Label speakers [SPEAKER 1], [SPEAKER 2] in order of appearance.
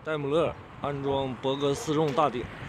[SPEAKER 1] 戴姆勒安装博格斯众大顶。